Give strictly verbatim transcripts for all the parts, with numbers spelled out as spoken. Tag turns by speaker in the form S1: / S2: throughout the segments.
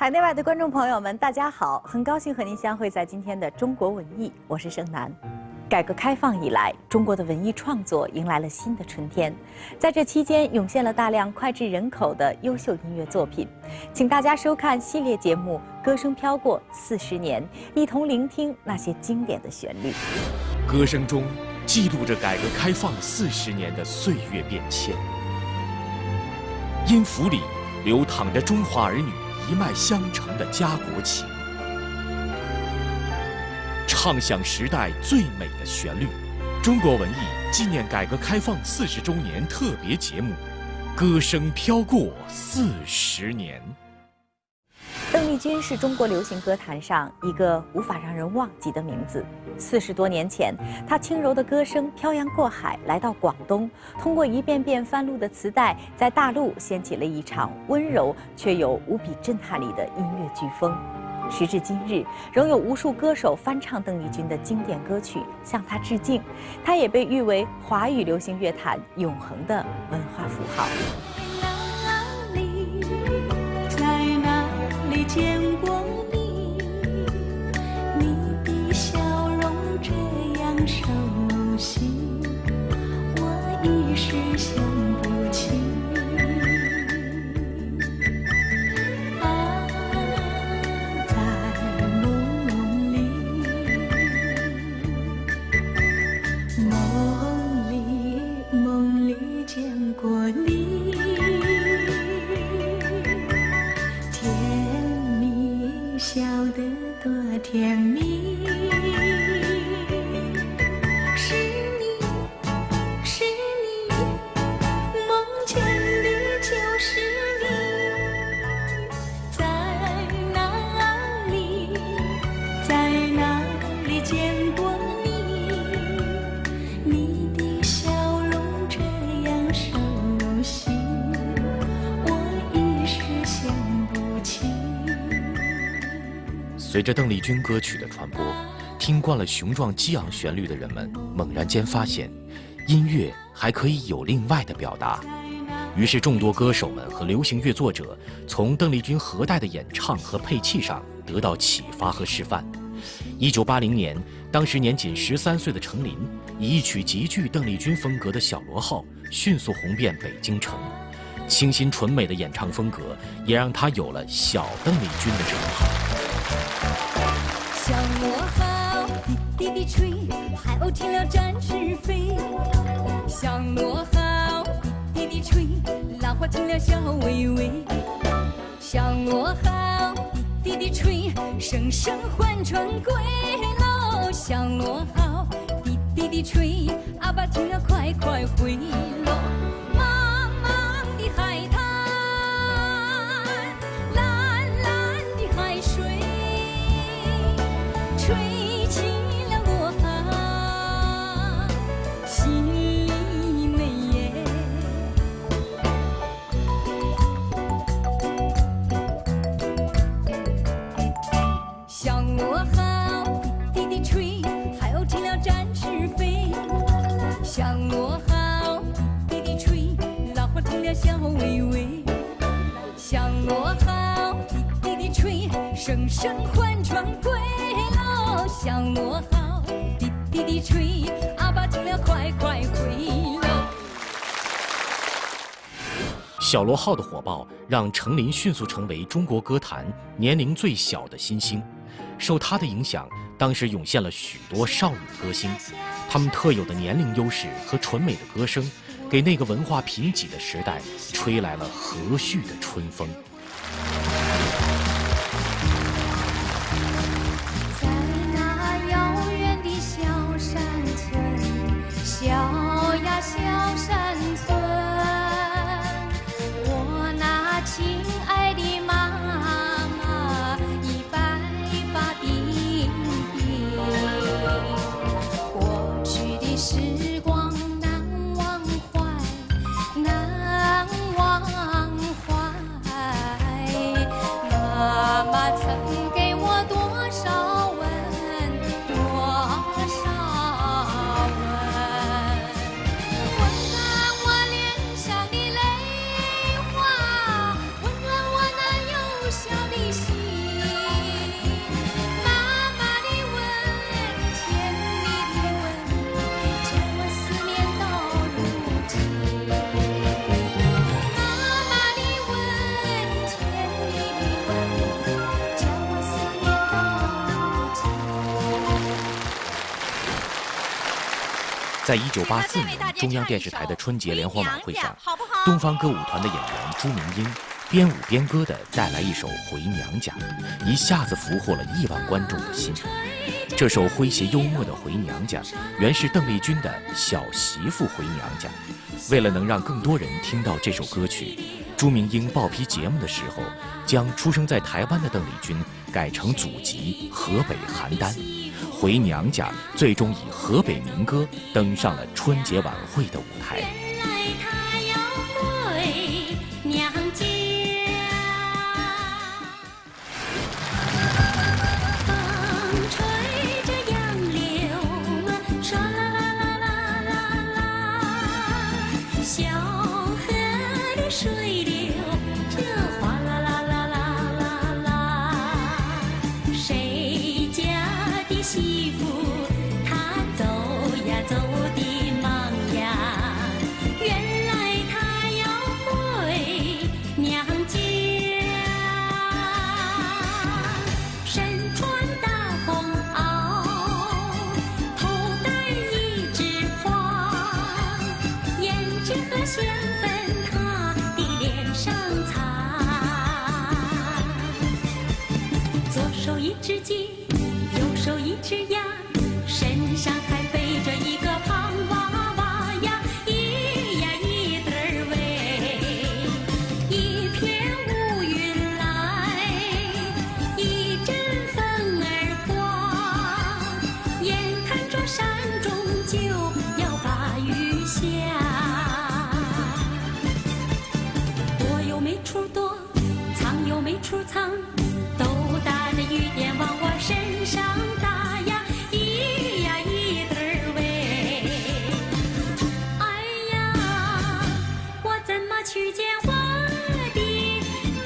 S1: 海内外的观众朋友们，大家好！很高兴和您相会在今天的中国文艺，我是盛楠。改革开放以来，中国的文艺创作迎来了新的春天。在这期间，涌现了大量脍炙人口的优秀音乐作品。请大家收看系列节目《歌声飘过四十年》，一同聆听那些经典的旋律。
S2: 歌声中记录着改革开放四十年的岁月变迁，音符里流淌着中华儿女一脉相承的家国情，唱响时代最美的旋律。中国文艺纪念改革开放四十周年特别节目《歌声飘过四十年》。
S1: 邓丽君是中国流行歌坛上一个无法让人忘记的名字。四十多年前，她轻柔的歌声漂洋过海来到广东，通过一遍遍翻录的磁带，在大陆掀起了一场温柔却有无比震撼力的音乐飓风。时至今日，仍有无数歌手翻唱邓丽君的经典歌曲，向她致敬。她也被誉为华语流行乐坛永恒的文化符号。
S3: 见过你，你的笑容这样熟悉，我一时想不起。啊，在梦里，梦里，梦里见过你。笑得多甜蜜，是你，是你，梦见的就是你，在哪里，在哪里见过你？你的笑容这样熟悉，我一时想不起。
S2: 随着邓丽君歌曲的传播，听惯了雄壮激昂旋律的人们猛然间发现，音乐还可以有另外的表达。于是众多歌手们和流行乐作者从邓丽君核带的演唱和配器上得到启发和示范。一九八零年，当时年仅十三岁的程琳以一曲极具邓丽君风格的《小螺号》迅速红遍北京城，清新纯美的演唱风格也让她有了小邓丽君的称号。
S3: 小螺号滴滴滴吹，海鸥停了展翅飞。小螺号滴滴滴吹，浪花停了笑微微。小螺号滴滴滴吹，声声唤船归喽。小螺号滴滴滴吹，阿爸停了快快回喽。茫茫的海滩，蓝蓝的海水，吹起了我哈心美耶。小螺号滴滴滴吹，海鸥停了展翅飞。小螺号滴滴滴吹，浪花停了笑微微。小螺号滴滴滴吹，声声唤船归喽。小螺号滴滴滴吹，阿爸停了快快回喽。
S2: 小螺号的火爆让程琳迅速成为中国歌坛年龄最小的新星。受她的影响，当时涌现了许多少女歌星，她们特有的年龄优势和纯美的歌声，给那个文化贫瘠的时代吹来了和煦的春风。
S3: 在那遥远的小山村，小呀小山村，我那亲爱的妈妈已白发鬓鬓，过去的时光难忘怀，难忘怀。 心。妈妈的吻，甜蜜的吻，叫我思念到如今。妈妈的吻，甜蜜的吻，叫我思念到如今。
S2: 在一九八四年中央电视台的春节联欢晚会上，东方歌舞团的演员朱明英边舞边歌地带来一首《回娘家》，一下子俘获了亿万观众的心。这首诙谐幽默的《回娘家》原是邓丽君的《小媳妇回娘家》。为了能让更多人听到这首歌曲，朱明英报批节目的时候，将出生在台湾的邓丽君改成祖籍河北邯郸。《回娘家》最终以河北民歌登上了春节晚会的舞台。
S3: 原来她要回娘家。风吹着杨柳，唰啦啦啦啦啦啦，小河的水流，这哗啦啦啦啦啦啦，谁家的媳妇她走呀走的忙呀，原来她要回娘家。身穿大红袄，头戴一枝花，胭脂和香粉她的脸上擦。左手一只鸡，右手一只鸭，身上还背着一个胖娃娃呀，咿呀一对儿喂，一片乌云来，一阵风儿刮，眼看着山中就要把雨下。躲又没处躲，藏又没处藏，都打着雨点往我身上打呀，咿呀一对儿喂。哎呀，我怎么去见我的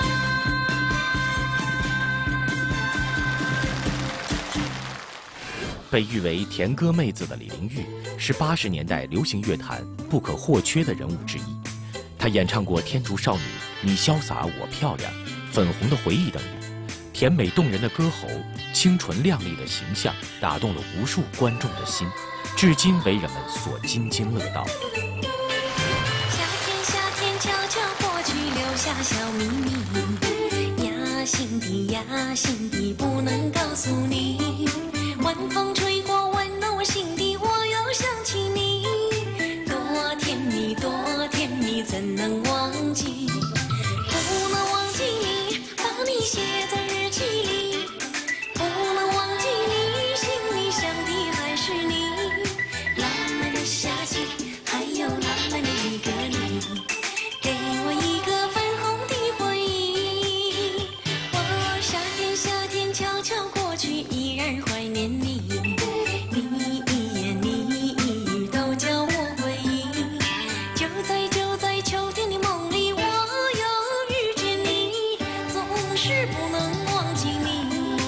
S2: 被誉为甜歌妹子的李玲玉是八十年代流行乐坛不可或缺的人物之一。她演唱过《天竺少女》《你潇洒我漂亮》《粉红的回忆》等，甜美动人的歌喉、清纯亮丽的形象打动了无数观众的心，至今为人们所津津乐道。
S3: 夏天，夏天悄悄过去，留下小秘密，压心底，压心底，不能告诉你。晚风吹过，温暖我心底，我又想起你，多甜蜜，多甜蜜，怎能忘记？不能忘记你，把你写在日记里，不能忘记你，心里想的还是你。浪漫的夏季，还有浪漫的一个你，给我一个粉红的回忆。我夏天，夏天悄悄过去，依然怀念你。你一言，你一语，都叫我回忆。就在就在秋天的梦里，我又遇见你，总是不能忘记你。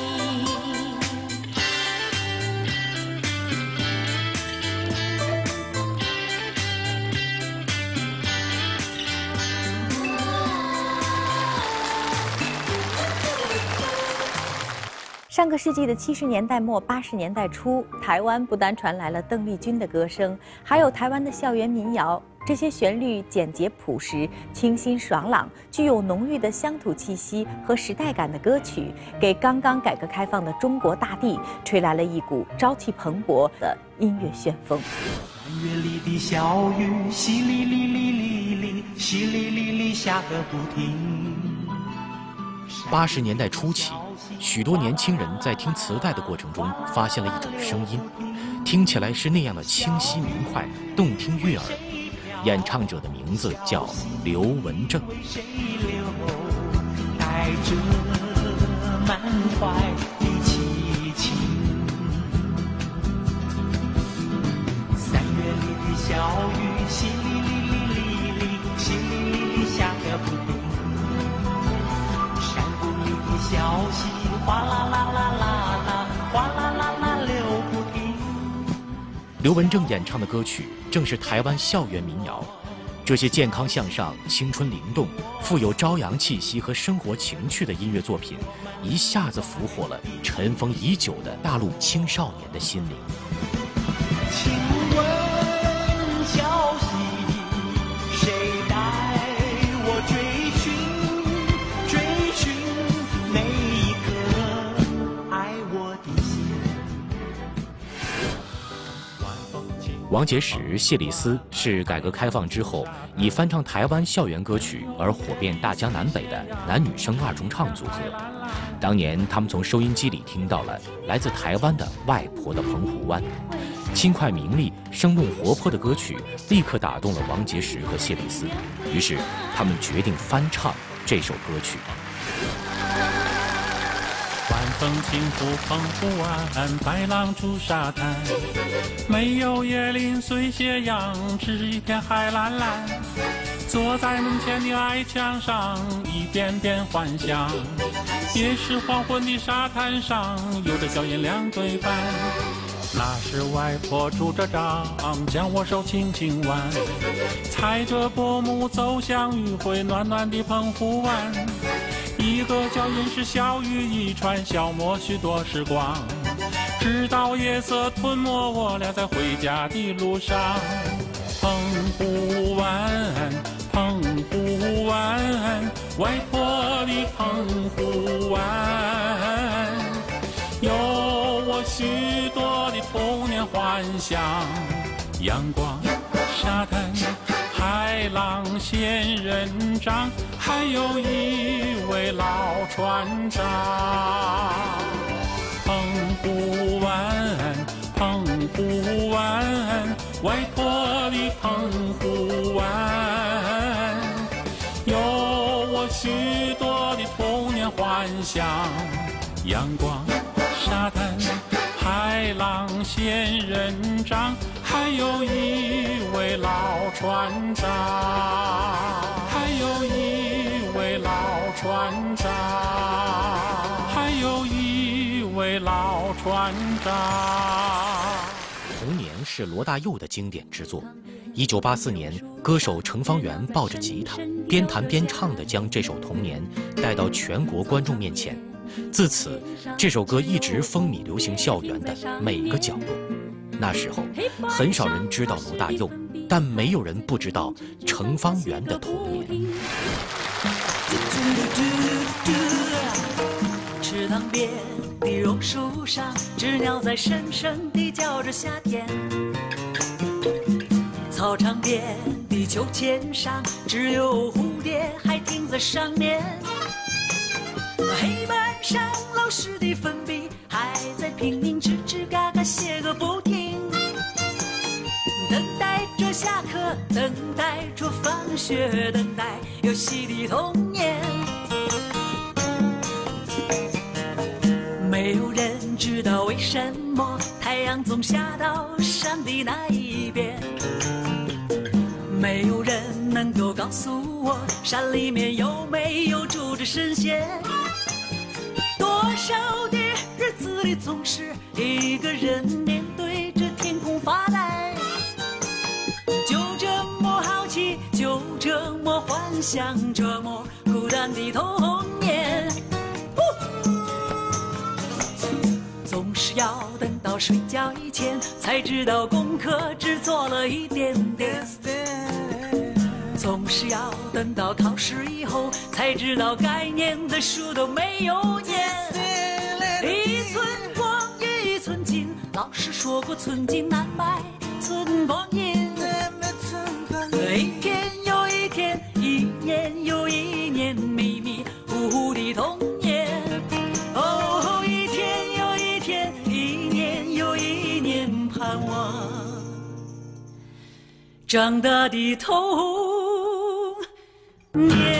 S1: 上个世纪的七十年代末、八十年代初，台湾不单传来了邓丽君的歌声，还有台湾的校园民谣。这些旋律简洁朴实、清新爽朗，具有浓郁的乡土气息和时代感的歌曲，给刚刚改革开放的中国大地吹来了一股朝气蓬勃的音乐旋风。
S4: 三月里的小雨，淅沥沥沥沥沥，淅沥沥沥下个不停。
S2: 八十年代初期，许多年轻人在听磁带的过程中，发现了一种声音，听起来是那样的清晰明快、动听悦耳。演唱者的名字叫刘文正。
S4: 带着满怀的激情，三月里的小雨，淅沥沥沥沥沥，淅沥沥沥下个不停。山谷里的小小溪，哗啦啦啦啦啦，哗啦啦啦流不停。
S2: 刘文正演唱的歌曲正是台湾校园民谣，这些健康向上、青春灵动、富有朝阳气息和生活情趣的音乐作品，一下子俘获了尘封已久的大陆青少年的心灵。
S4: 请问小溪，谁带我追寻追寻那一颗爱我的心？
S2: 王杰石、谢丽斯是改革开放之后以翻唱台湾校园歌曲而火遍大江南北的男女生二重唱组合。当年他们从收音机里听到了来自台湾的《外婆的澎湖湾》，轻快明丽、生动活泼的歌曲立刻打动了王杰石和谢丽斯，于是他们决定翻唱这首歌曲。
S5: 晚风轻拂澎湖湾，白浪逐沙滩，没有椰林随斜阳，只一片海蓝蓝。坐在门前的矮墙上，一遍遍幻想，也是黄昏的沙滩上，有着脚印两对半。那是外婆拄着杖，将我手轻轻挽，踩着薄暮走向余晖暖暖的澎湖湾。一个脚印是小雨一串，消磨许多时光，直到夜色吞没我俩在回家的路上。澎湖湾，澎湖湾，外婆的澎湖湾，有我许多的童年幻想，阳光、沙滩、海浪、仙人掌，还有一位老船长。澎湖湾，澎湖湾，外婆的澎湖湾，有我许多的童年幻想，阳光、沙滩、海浪、仙人掌，还有一位老船长，还有一位老船长，还有一位老船长。
S2: 童年是罗大佑的经典之作。一九八四年，歌手程方圆抱着吉他，边弹边唱地将这首《童年》带到全国观众面前。自此，这首歌一直风靡流行校园的每个角落。那时候，很少人知道罗大佑，但没有人不知道程方圆的童年。
S6: 池塘边的榕树上，知鸟在深深地叫着夏天。操场边的秋千上，只有蝴蝶还停在上面。黑板上老师的粉笔还在拼命吱吱嘎嘎写个不停。等待着下课，等待着放学，等待游戏的童年。没有人知道为什么太阳总下到山的那一边，没有人能够告诉我山里面有没有住着神仙。多少的日子里总是一个人面对着天空发呆，就这么好奇，就这么幻想，这么孤单的童年。总是要等到睡觉以前才知道功课只做了一点点，总是要等到考试以后才知道该念的书都没有念。一寸光阴一寸金，老师说过寸金难买寸光阴。一天又一天，一年又一年，迷迷糊糊的童年。哦，一天又一天，一年又一年，盼望长大的童年。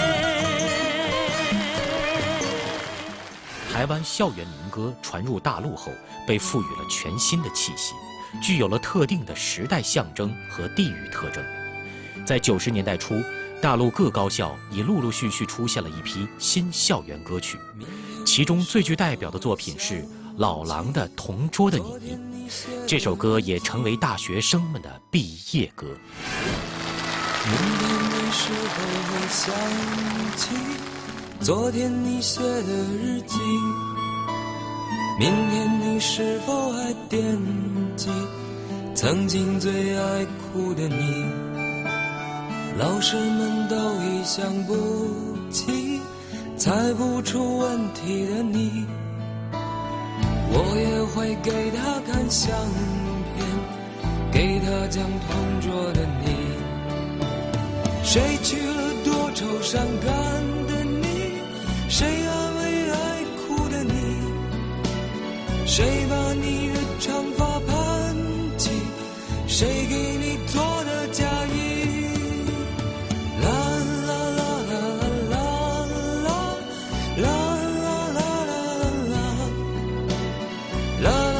S2: 台湾校园民歌传入大陆后，被赋予了全新的气息，具有了特定的时代象征和地域特征。在九十年代初，大陆各高校已陆陆续续出现了一批新校园歌曲，其其中最具代表的作品是老狼的《同桌的你》，这首歌也成为大学生们的毕业歌。
S7: 明天你是否会想起昨天你写的日记？明天你是否还惦记曾经最爱哭的你？老师们都已想不起猜不出问题的你，我也会给他看相片，给他讲同桌的你。谁去了多愁善感的你？谁安慰爱哭的你？谁把你的长发盘起？谁给你做的嫁衣？啦啦啦啦啦啦啦啦啦啦啦啦啦。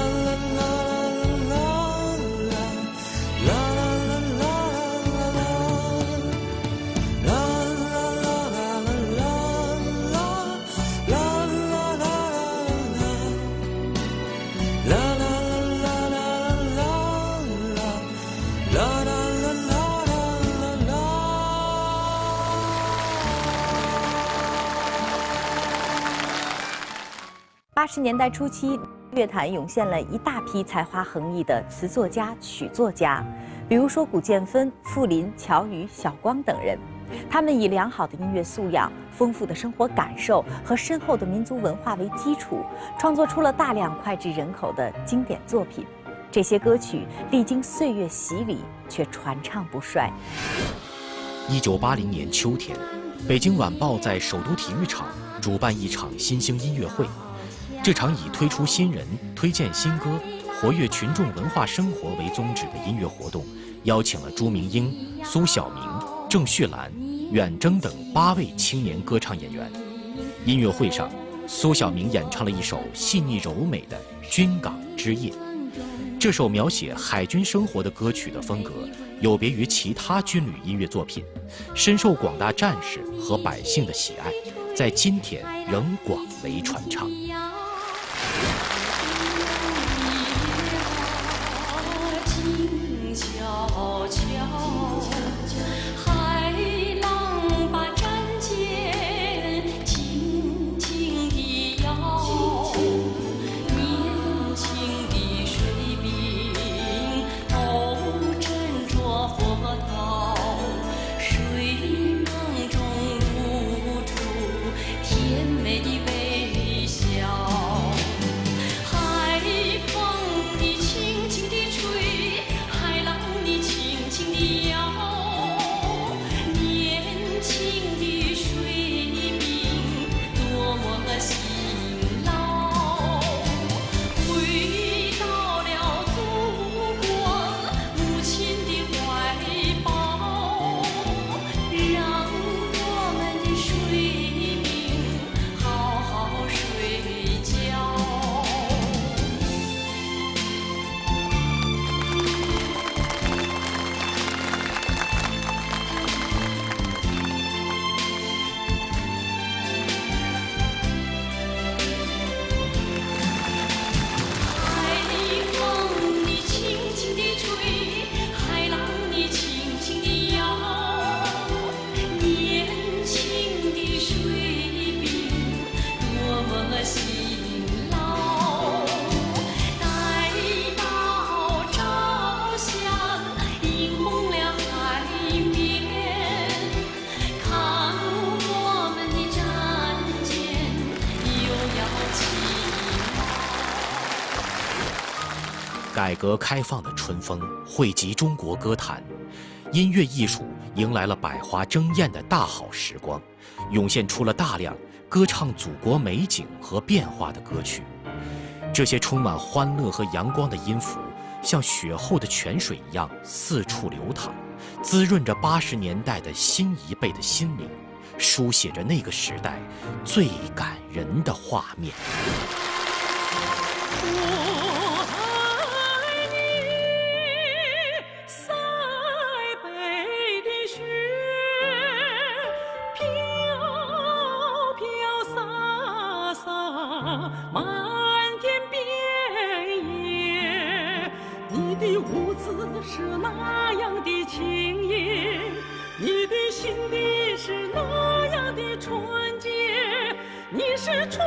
S1: 八十年代初期，乐坛涌现了一大批才华横溢的词作家、曲作家，比如说古建芬、傅林、乔羽、小光等人。他们以良好的音乐素养、丰富的生活感受和深厚的民族文化为基础，创作出了大量脍炙人口的经典作品。这些歌曲历经岁月洗礼，却传唱不衰。
S2: 一九八零年秋天，北京晚报在首都体育场主办一场新兴音乐会。这场以推出新人、推荐新歌、活跃群众文化生活为宗旨的音乐活动，邀请了朱明英、苏小明、郑绪岚、远征等八位青年歌唱演员。音乐会上，苏小明演唱了一首细腻柔美的《军港之夜》。这首描写海军生活的歌曲的风格有别于其他军旅音乐作品，深受广大战士和百姓的喜爱，在今天仍广为传唱。
S3: 悄悄，海浪把战舰轻轻地摇，年轻的水兵都斟酌波涛，水梦中露出甜美的微笑。海风你轻轻地吹，海浪你轻轻地摇，年轻的水兵多么辛劳，回到了祖国母亲的怀抱，让我们的水兵好好睡觉。海风你轻轻地吹，海浪你轻轻地摇，年轻的水兵多么辛劳，待到朝霞映红了海面，看我们的战舰又要起
S2: 改革开放的春风惠及中国歌坛，音乐艺术迎来了百花争艳的大好时光，涌现出了大量歌唱祖国美景和变化的歌曲。这些充满欢乐和阳光的音符，像雪后的泉水一样四处流淌，滋润着八十年代的新一辈的心灵，书写着那个时代最感人的画面。
S3: 塞北的雪，飘飘洒洒
S8: 满天遍野。你的舞姿是那样的轻盈，你的心地是那样的纯洁，你是春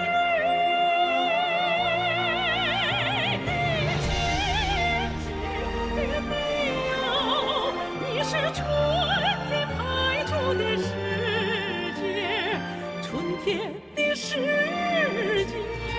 S8: 雨的千金的美妙，你是春天派出的世界，春天的世界。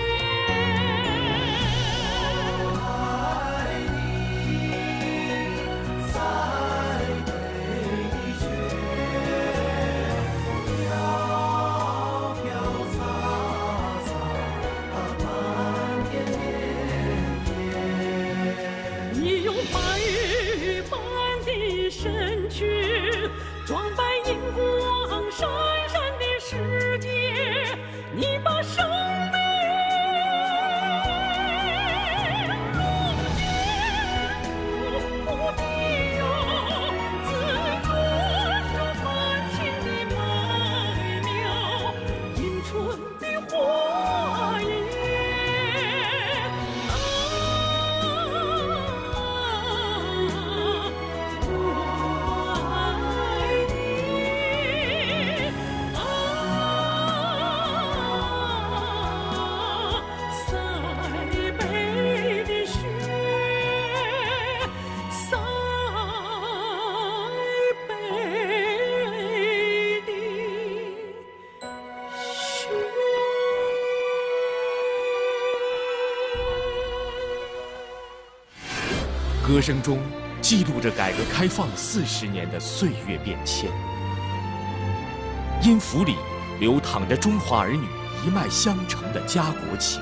S8: 装扮荧光闪闪的世界，你把生命融进土地哟，滋润着繁星的美妙，迎春的花叶。
S2: 歌声中记录着改革开放四十年的岁月变迁，音符里流淌着中华儿女一脉相承的家国情，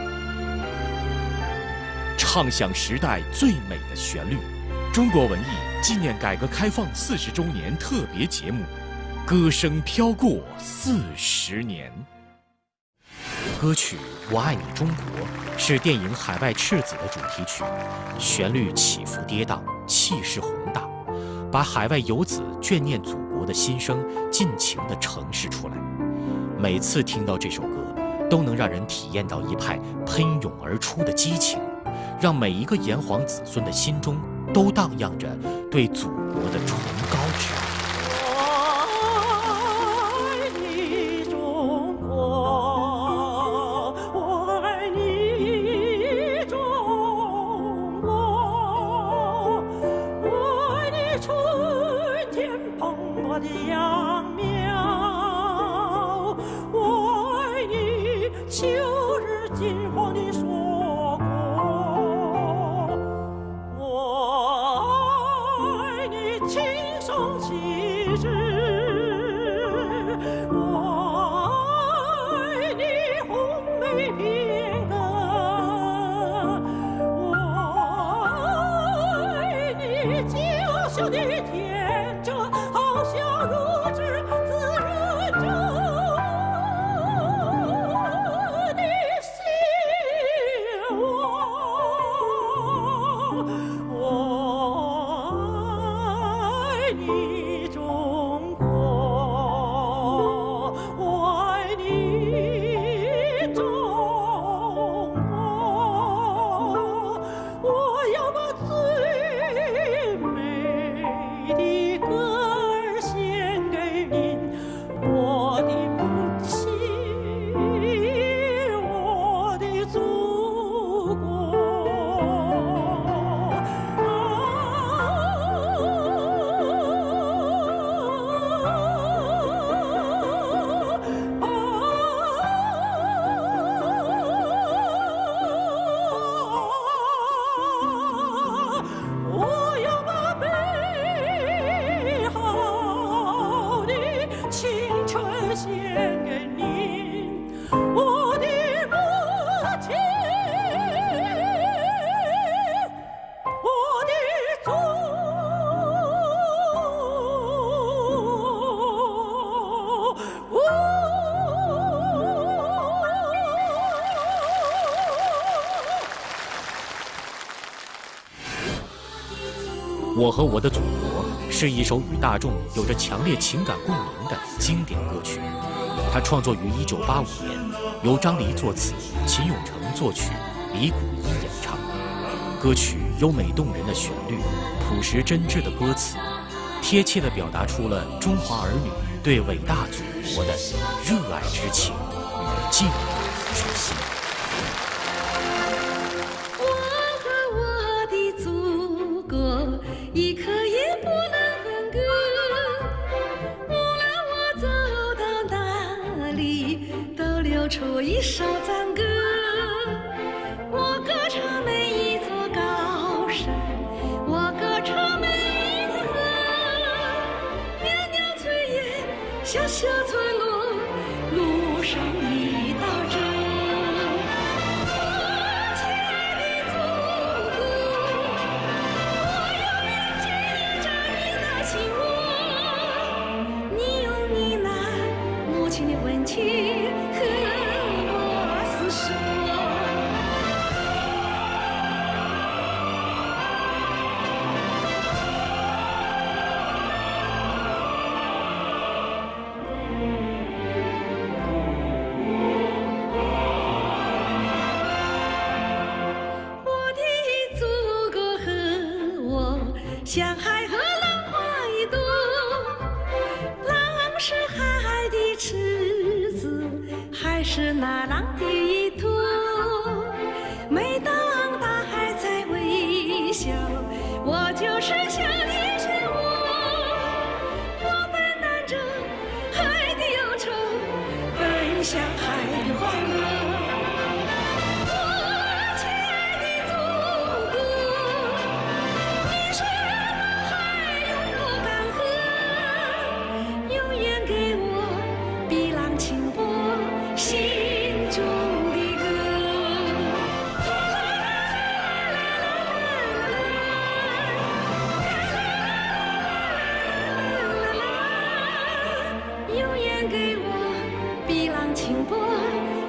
S2: 唱响时代最美的旋律。中国文艺纪念改革开放四十周年特别节目《歌声飘过四十年》。歌曲《我爱你中国》是电影《海外赤子》的主题曲，旋律起伏跌宕，气势宏大，把海外游子眷念祖国的心声尽情地呈现出来。每次听到这首歌，都能让人体验到一派喷涌而出的激情，让每一个炎黄子孙的心中都荡漾着对祖国的崇高之爱。《我和我的祖国》是一首与大众有着强烈情感共鸣的经典歌曲。它创作于一九八五年， 由张黎作词，秦永成作曲，李谷一演唱。歌曲优美动人的旋律，朴实真挚的歌词，贴切地表达出了中华儿女对伟大祖国的热爱之情与敬畏之心。
S3: 我和我的祖国一刻也不能分割，无论我走到哪里，都流出一首赞歌。我歌唱每一座高山，我歌唱每一条河，袅袅炊烟，小小村落，路上一道针。温情和我厮守。我的祖国和我，像海和浪花一朵，浪是海的池子，海是那浪的依托。每当大海在微笑，我就是笑的漩涡。我分担着海的忧愁，分享海的欢乐。我亲爱的祖国，你是大海，永不干涸，永远给我碧浪轻波心中的歌。永远给我碧浪轻波